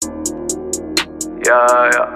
Yeah, yeah.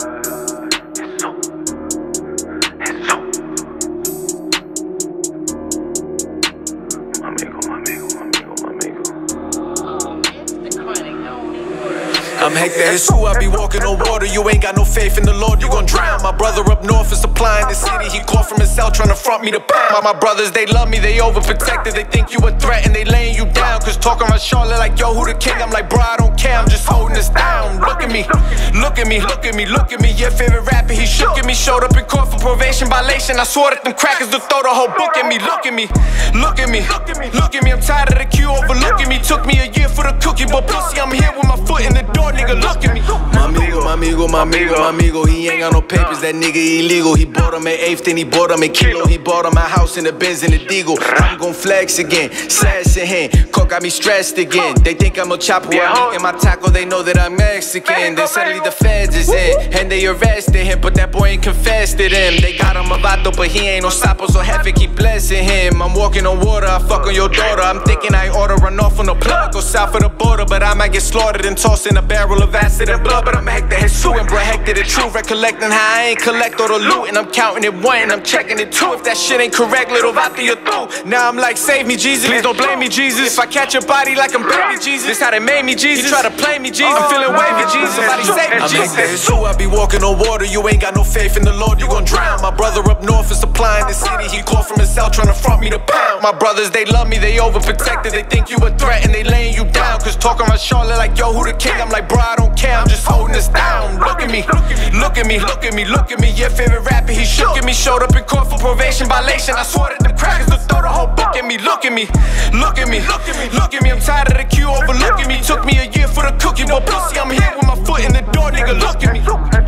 I'm Hector Jesu, I be walking on water. You ain't got no faith in the Lord, you gon' drown. My brother up north is supplying the city. He called from his cell trying to front me to pound. My brothers, they love me, they overprotected. They think you a threat and they laying you down. Cause talking about Charlotte like, yo, who the king? I'm like, bro, I don't care, I'm just holding this down. Look at me, look at me, look at me, look at me. Your favorite rapper, he shook at me. Showed up in court for probation violation. I swore that them crackers would throw the whole book at me. Look at me, look at me, look at me. I'm tired of the queue overlooking me. Took me a year for the cookie, but pussy, I'm here with my foot in the door, nigga, look at me. My amigo, he ain't got no papers, that nigga illegal. He bought him at eighth, then he bought him at kilo. He bought him a house in the Benz and the Deagle. I'm gon' flex again, slash in hand. Coke got me stressed again. They think I'm a chopper when I'm eating my taco, they know that I'm Mexican. Then suddenly the feds is in, and they arrested him, but that boy ain't confessed to them. They got him a vato, but he ain't no sapo, so heaven keep blessing him. I'm walking on water, I fuck on your daughter. I'm thinking I oughta run off on the plug, go south of the border, but I might get slaughtered and tossed in a barrel of acid and blood. But I'm Hector Jesu, and bro, Hector the truth. Recollecting how I ain't collect all the loot, and I'm counting it one, and I'm checking it two. If that shit ain't correct, little vato, you're through. Now I'm like, save me, Jesus. Please don't blame me, Jesus. If I catch your body like I'm baby Jesus, this how they made me, Jesus. You try to play me, Jesus. I'm feeling wavy, Jesus. Somebody save me, Jesus. I'm Hector Jesu, I be walking on water. You ain't got no faith in the Lord, you gon' drown. My brother up north is supplying the city. He called from his cell trying to front me to pound. My brothers, they love me, they overprotected. They think you a threat and they laying you down. Cause talking about Charlotte like, yo, who the king? I'm like, bro, I don't care, I'm just holding this down. Look at me, look at me, look at me, look at me. Your favorite rapper, he shook at me. Showed up in court for probation violation. I swore that them crackers would throw the whole book at me. Look at me, look at me, look at me, look at me. I'm tired of the queue overlooking me. Took me a year for the cookie, but pussy, I'm here with my foot in the door, nigga, look at me.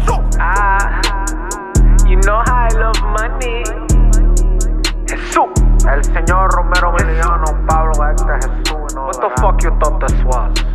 You know how I love money. Jesús, el señor Romero Emiliano, Pablo Hector Jesu. What the fuck you thought this was?